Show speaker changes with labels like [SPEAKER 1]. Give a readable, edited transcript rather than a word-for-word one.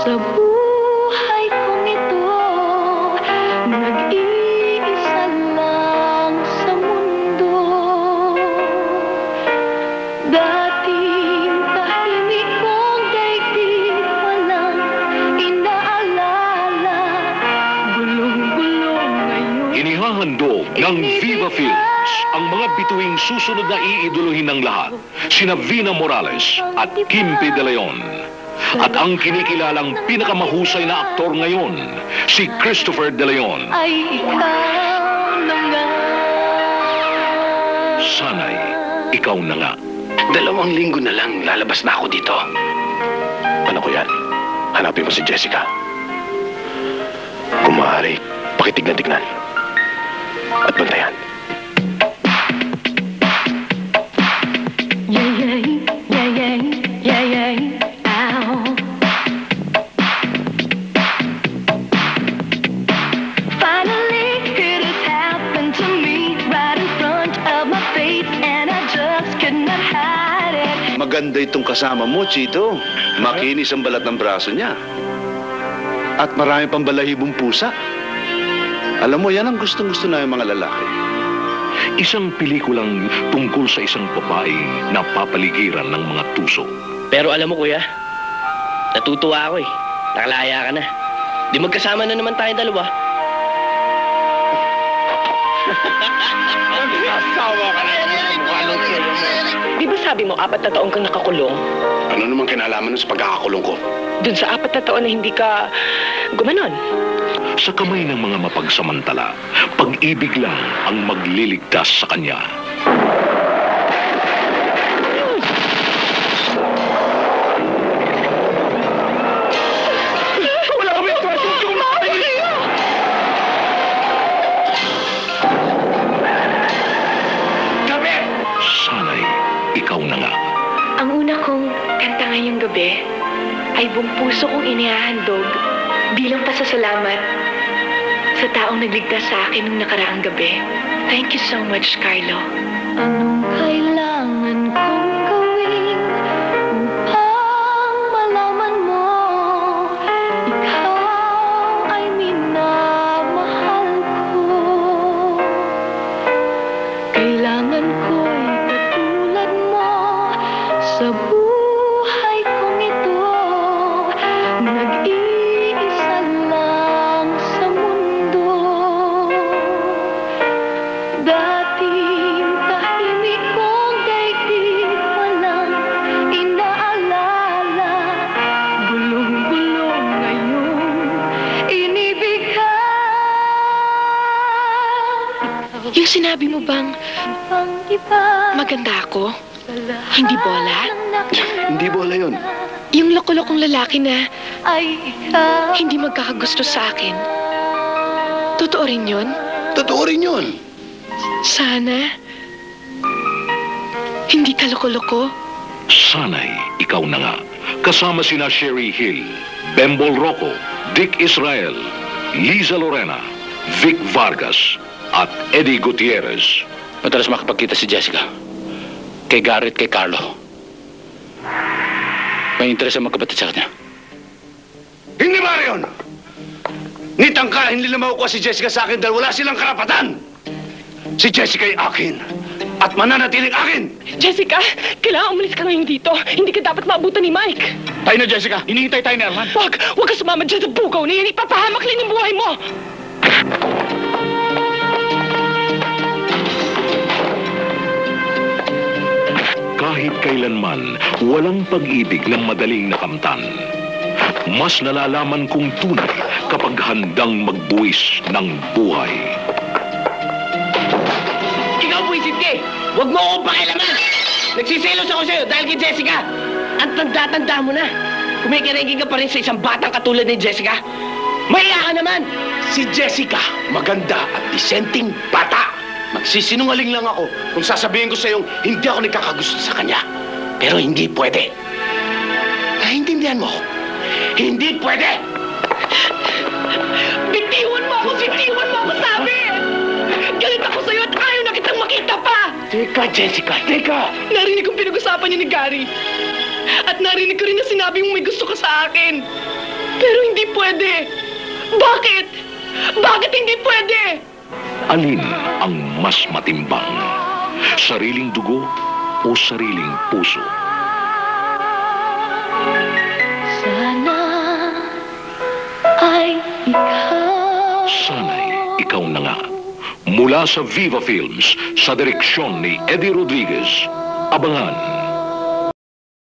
[SPEAKER 1] Sa buhay kong ito, nag-iisa lang sa mundo. Dating tahimik kong daigdig, walang inaalala. Gulong-gulong ngayon.
[SPEAKER 2] Inihahandog ng Viva Films ang mga bituing susunod na iidolohin ng lahat, sina Vina Morales at Kimpi De Leon. At ang kinikilalang pinakamahusay na aktor ngayon, si Christopher De Leon.
[SPEAKER 1] Ay ikaw na nga.
[SPEAKER 2] Sana'y ikaw na nga.
[SPEAKER 3] 2 linggo na lang, lalabas na ako dito. Ano ko yan? Hanapin mo si Jessica. Kung maaari, pakitignan-tignan. At bantayan.
[SPEAKER 1] Yay, yay, yay, yay, yay, ow. Finally, it has happened to me right in front of my face, and I just could not hide it.
[SPEAKER 4] Maganda itong kasama mo, Chito. Makinis ang balat ng braso niya. At marami pang balahibong pusa. Alam mo, yan ang gustong-gusto na yung mga lalaki.
[SPEAKER 2] Isang pelikulang tungkol sa isang babae na papaligiran ng mga tuso.
[SPEAKER 5] Pero alam mo, kuya, natutuwa ako eh. Nakalaya ka na. Di magkasama na naman tayo dalawa.
[SPEAKER 3] Asawa ka na.
[SPEAKER 6] Di ba sabi mo 4 na taon kang nakakulong?
[SPEAKER 3] Ano naman kinalaman nun sa pagkakakulong ko?
[SPEAKER 6] Dun sa 4 na taon na hindi ka gumanon?
[SPEAKER 2] Sa kamay ng mga mapagsamantala, pag-ibig lang ang magliligtas sa kanya.
[SPEAKER 3] Wala kami ito!
[SPEAKER 2] Sana'y ikaw na nga.
[SPEAKER 6] Ang una kong kanta ngayong gabi ay buong puso kong inihahandog bilang pasasalamat sa taong nagligtas sa akin nung nakaraang gabi. Thank you so much, Carlo.
[SPEAKER 1] Anong kailangan kong gawin upang malaman mo ikaw ay minamahal ko? Kailangan ko'y katulad mo sa buhay kong ito, nag-iisa lang sa mundo. Dating tahimik kong daigdig, walang inaalala. Gulong-gulong ngayon, inibig ka.
[SPEAKER 6] Yung sinabi mo bang
[SPEAKER 1] Ibang iba.
[SPEAKER 6] maganda ako? Hindi bola?
[SPEAKER 4] Hindi bola yun.
[SPEAKER 6] Yung loko-lokong lalaki na
[SPEAKER 1] Ay ikaw.
[SPEAKER 6] hindi magkakagusto sa akin. Totoo rin yun?
[SPEAKER 4] Totoo rin yun.
[SPEAKER 6] Sana hindi ka loko-loko.
[SPEAKER 2] Sana'y ikaw na nga. Kasama sina Sherry Hill, Bembol Rocco, Dick Israel, Liza Lorena, Vic Vargas, at Eddie Gutierrez.
[SPEAKER 3] Madalas makapagkita si Jessica. Kay Garrett, kay Carlo. May interes ang magkabatid sa kanya.
[SPEAKER 4] Hindi ba yun? Nitang ka, hindi na makukuha si Jessica sa akin dahil wala silang karapatan. Si Jessica ay akin. At mananatiling akin.
[SPEAKER 6] Jessica, kailangan umalis ka ngayon dito. Hindi ka dapat maabutan ni Mike.
[SPEAKER 3] Tayo na, Jessica. Hinihintay tayo ni Arman.
[SPEAKER 6] Huwag ka sumama dyan sa bugaw na yan. Ipapahamak lang yung buhay mo.
[SPEAKER 2] Kahit kailanman, walang pag-ibig na madaling nakamtan. Mas nalalaman kong tunay kapag handang magbuwis ng buhay.
[SPEAKER 5] Ikaw, buwisit ka eh. Huwag mo akong pakialaman. Nagsiselos ako sa'yo dahil kay Jessica. Ang tanda-tanda mo na. Kumikiregin ka pa rin sa isang batang katulad ni Jessica. Maiya ka naman.
[SPEAKER 3] Si Jessica, maganda at disenteng bata. Magsisinungaling lang ako kung sasabihin ko sa iyong hindi ako nagkakagusto sa kanya. Pero hindi pwede. Naintindihan mo? Hindi pwede!
[SPEAKER 6] Bitiwan mo ako! Bitiwan mo ako, sabi! Galit ako sa'yo at ayaw na kitang makita pa!
[SPEAKER 3] Teka, Jessica, teka!
[SPEAKER 6] Narinig kong pinag-usapan niyo ni Gary. At narinig ko rin na sinabi mong may gusto ka sa akin.
[SPEAKER 5] Pero hindi pwede. Bakit? Bakit hindi pwede?
[SPEAKER 2] Alin ang mas matimbang? Sariling dugo o sariling puso?
[SPEAKER 1] Sana ay ikaw.
[SPEAKER 2] Sana'y ikaw na nga. Mula sa Viva Films, sa direksyon ni Eddie Rodriguez. Abangan